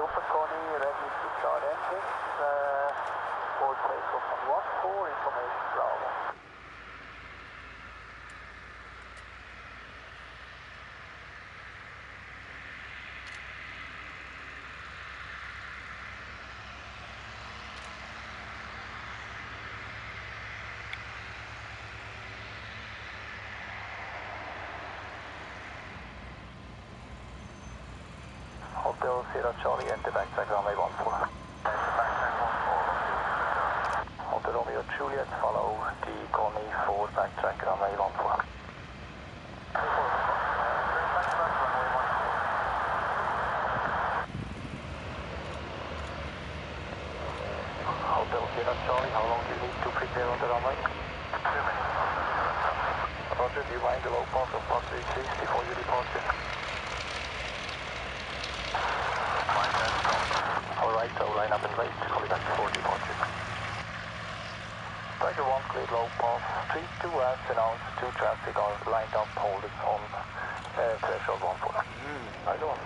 Alpha Connie, ready to start engines. For takeoff on 1-4, information Bravo. Hotel Sierra Charlie, enter backtrack runway 14. Hotel Romeo Juliet, follow the Connie for backtrack runway 14. Hotel Sierra Charlie, how long do you need to prepare on the runway? 2 minutes. Roger, do you mind the low pass of Patrouille Suisse before you departure? Alright, so line up and wait. Call you back before departure. Tiger 1, cleared low pass. 3-2 as announced. 2 traffic are lined up, holders on threshold 14. Nice one.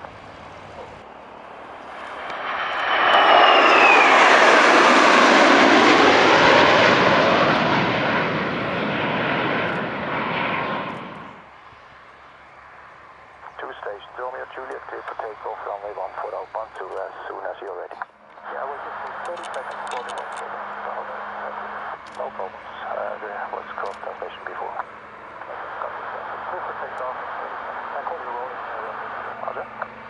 Stations, Romeo Juliet, clear for takeoff, runway 14 outbound to as soon as you're ready. Yeah, we'll just need 30 seconds for the one for no problems. There was cross transmission before. Clear for takeoff. I call you rolling. Roger.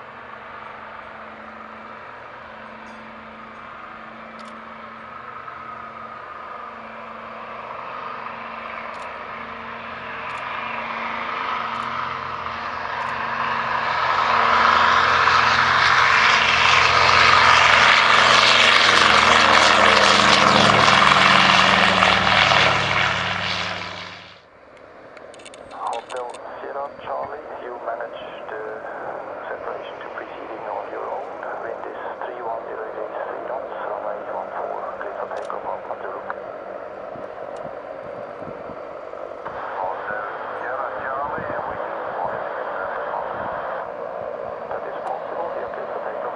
Charlie, you managed the separation to preceding on your own. Wind is 310 degrees, 3 knots, runway 14, clear for takeoff up on Zulu. Hotel Sierra Charlie, and we can fly that is possible, we are clear for takeoff.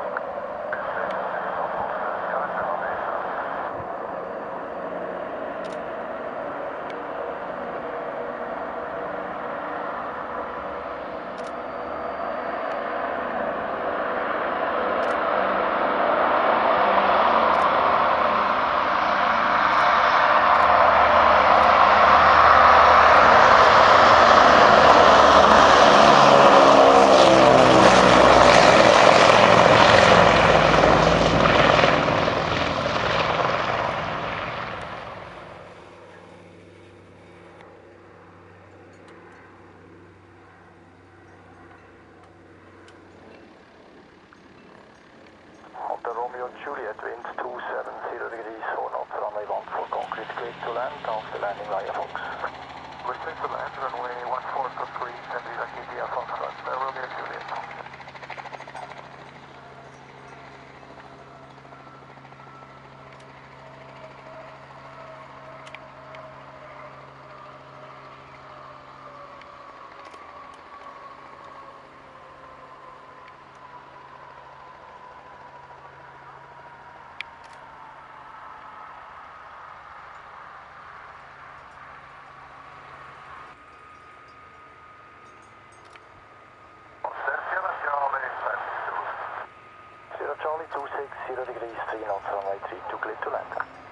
Hotel Romeo Juliet, wind 270 degrees, 4 knots, runway 14, concrete clear to land, after landing via Fox. We're clear to land, runway 14 for 3, and Visa Via Fox, Romeo Juliet. Sierra Charlie 260 degrees, 3 knots, runway 32, clear to land.